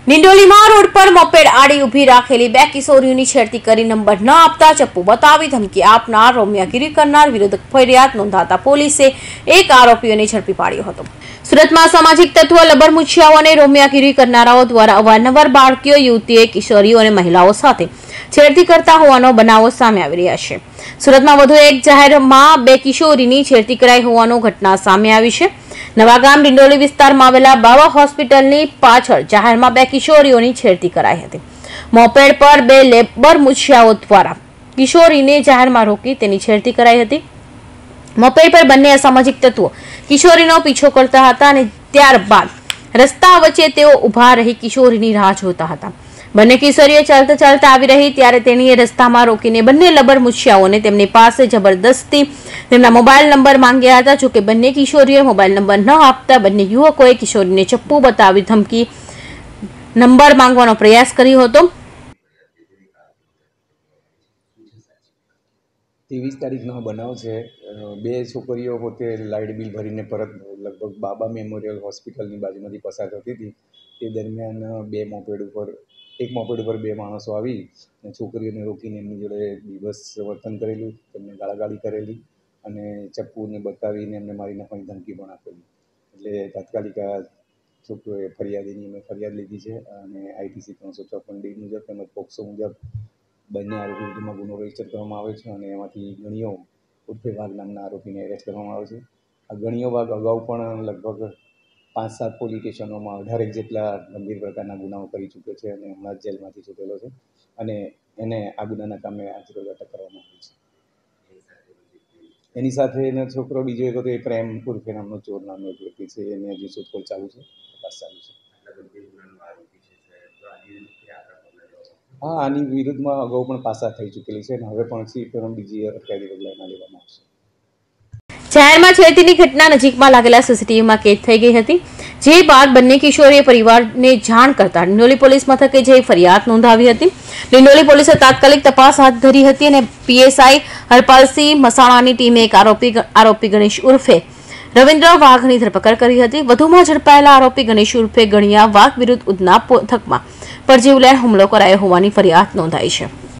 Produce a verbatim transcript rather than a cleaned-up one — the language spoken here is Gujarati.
નિંડોલીમાં રોડ પર મોપેડ આડી ઊભી રાખેલી બે કિશોરીઓની છેડતી કરી નંબર ન આપતા ચપ્પુ બતાવી ધમકી આપનાર રોમિયાગીરી કરનાર વિરુદ્ધ ફરિયાદ નોંધાતા પોલીસે એક આરોપીઓને ઝડપી પાડ્યો હતો। સુરતમાં સામાજિક તત્વો લબરમુછિયાઓ અને રોમિયાગીરી કરનારાઓ દ્વારા અવારનવાર બાળકીઓ, યુવતીઓ, કિશોરીઓ અને મહિલાઓ સાથે છેડતી કરતા હોવાનો બનાવો સામે આવી રહ્યા છે। સુરતમાં વધુ એક જાહેરમાં બે કિશોરીની છેડતી કરાઈ હોવાનો ઘટના સામે આવી છે। નવાગામ ડિંડોલી વિસ્તારમાં આવેલા બાવા હોસ્પિટલની પાછળ જાહેરમાં બે કિશોરીઓની છેડતી કરાઈ હતી। મોપેડ પર બે લેબર મુછિયાઓ દ્વારા કિશોરીને જાહેરમાં રોકી તેની છેડતી કરાઈ હતી। મોપેડ પર બંને અસામાજિક તત્વો કિશોરીનો પીછો કરતા હતા અને ત્યારબાદ રસ્તા વચ્ચે તેઓ ઊભા રહી કિશોરીની રાહ જોતા હતા। બંને કિશોરીઓ ચાલતા ચાલતા આવી રહી ત્યારે તેણીએ રસ્તામાં રોકીને બંને લબર મુછિયાઓને તેમની પાસે જબરદસ્તી તેમના મોબાઈલ નંબર માંગ્યા હતા। જોકે બંને કિશોરીઓએ મોબાઈલ નંબર ન આપતા બંને યુવકોએ કિશોરીને ચપ્પુ બતાવી ધમકી નંબર માંગવાનો પ્રયાસ કર્યો હતો। ત્રેવીસ તારીખનો બનાવ છે। બે છોકરીઓ પોતે લાઇટ બિલ ભરીને પરત લગભગ બાબા મેમોરિયલ હોસ્પિટલની બાજુમાંથી પસાર થતી હતી। તે દરમિયાન બે મોપેડ ઉપર એક મોપેડ ઉપર બે માણસો આવી અને છોકરીઓને રોકીને એમની જોડે બીભત્સ વર્તન કરેલું, તેમને ગાળાગાળી કરેલી અને ચપ્પુને બતાવીને એમને મારી નાખવાની ધમકી પણ આપેલી। એટલે તાત્કાલિક આ છોકરીઓએ ફરિયાદીની મેં ફરિયાદ લીધી છે અને આઈપીસી ત્રણસો ચોપન ડી મુજબ તેમજ પોક્સો મુજબ બંને આરોપી વિરુદ્ધમાં ગુનો રજીસ્ટર કરવામાં આવે છે અને એમાંથી ગણીઓ ઉર્ફે વાઘ નામના આરોપીને એરેસ્ટ કરવામાં આવે છે। આ ગણીઓ વાઘ અગાઉ પણ લગભગ પાંચ સાત પોલીસ સ્ટેશનોમાં અઢારેક જેટલા ગંભીર પ્રકારના ગુનાઓ કરી ચૂક્યો છે અને હમણાં જ જેલમાંથી છૂટેલો છે અને એને આ ગુનાના કામે આજરોજ અટક કરવામાં આવી છે। એની સાથે એનો છોકરો બીજો એક હતો એ પ્રેમ ઉર્ફે નામનો ચોર નામનો એક વ્યક્તિ છે, એને હજી શોધખોળ ચાલુ છે, તપાસ ચાલુ છે। હા, આની વિરુદ્ધમાં અગાઉ પણ પાસા થઈ ચૂકેલી છે અને હવે પણ સી પણ બીજી અટકાયતી પગલાં લેવામાં આવશે। જાહેરમાં છેડતીની ઘટના નજીકમાં લાગેલા સીસીટીવીમાં કેદ થઈ ગઈ હતી, જે બાદ બંને કિશોરીએ પરિવારને જાણ કરતા ડિંડોલી પોલીસ મથકે જઈ ફરિયાદ નોંધાવી હતી। ડિંડોલી પોલીસે તાત્કાલિક તપાસ હાથ ધરી હતી અને પીએસઆઈ હરપાલસિંહ મસાણાની ટીમે એક આરોપી આરોપી ગણેશ ઉર્ફે રવિન્દ્ર વાઘની ધરપકડ કરી હતી। વધુમાં ઝડપાયેલા આરોપી ગણેશ ઉર્ફે ગણિયા વાઘ વિરુદ્ધ ઉધના પથકમાં પર જીવલેણ હુમલો કરાયો હોવાની ફરિયાદ નોંધાઈ છે।